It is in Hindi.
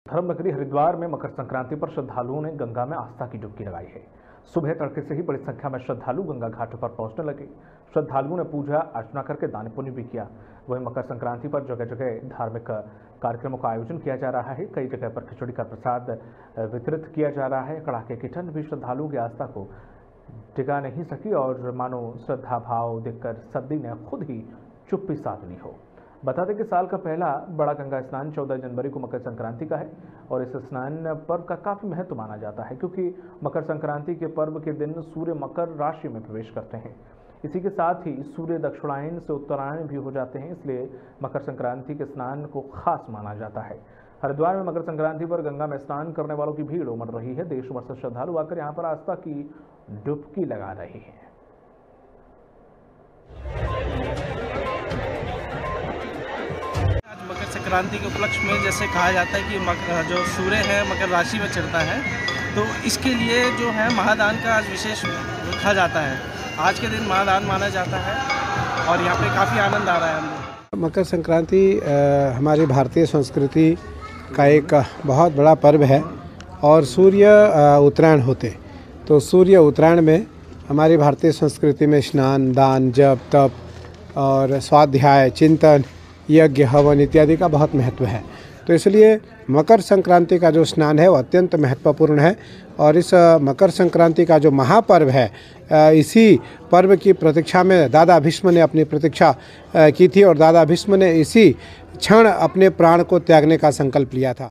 धर्म नगरी हरिद्वार में मकर संक्रांति पर श्रद्धालुओं ने गंगा में आस्था की डुबकी लगाई है। सुबह तड़के से ही बड़ी संख्या में श्रद्धालु गंगा घाट पर पहुंचने लगे। श्रद्धालुओं ने पूजा अर्चना करके दान पुण्य भी किया। वहीं मकर संक्रांति पर जगह जगह धार्मिक कार्यक्रमों का आयोजन किया जा रहा है। कई जगह पर खिचड़ी का प्रसाद वितरित किया जा रहा है। कड़ाके की ठंड भी श्रद्धालुओं की आस्था को टिका नहीं सकी और मानो श्रद्धा भाव देखकर सर्दी ने खुद ही चुप्पी साध ली हो। बता दें कि साल का पहला बड़ा गंगा स्नान 14 जनवरी को मकर संक्रांति का है और इस स्नान पर्व का काफ़ी महत्व माना जाता है, क्योंकि मकर संक्रांति के पर्व के दिन सूर्य मकर राशि में प्रवेश करते हैं। इसी के साथ ही सूर्य दक्षिणायन से उत्तरायण भी हो जाते हैं, इसलिए मकर संक्रांति के स्नान को खास माना जाता है। हरिद्वार में मकर संक्रांति पर गंगा में स्नान करने वालों की भीड़ उमड़ रही है। देश भर से श्रद्धालु आकर यहाँ पर आस्था की डुबकी लगा रहे हैं। मकर संक्रांति के उपलक्ष्य में जैसे कहा जाता है कि जो सूर्य है मकर राशि में चढ़ता है, तो इसके लिए जो है महादान का आज विशेष रखा जाता है। आज के दिन महादान माना जाता है और यहाँ पे काफ़ी आनंद आ रहा है हमको। मकर संक्रांति हमारी भारतीय संस्कृति का एक बहुत बड़ा पर्व है और सूर्य उत्तरायण होते, तो सूर्य उत्तरायण में हमारी भारतीय संस्कृति में स्नान, दान, जप, तप और स्वाध्याय, चिंतन, यज्ञ, हवन इत्यादि का बहुत महत्व है। तो इसलिए मकर संक्रांति का जो स्नान है वो अत्यंत महत्वपूर्ण है और इस मकर संक्रांति का जो महापर्व है, इसी पर्व की प्रतीक्षा में दादा भीष्म ने अपनी प्रतीक्षा की थी और दादा भीष्म ने इसी क्षण अपने प्राण को त्यागने का संकल्प लिया था।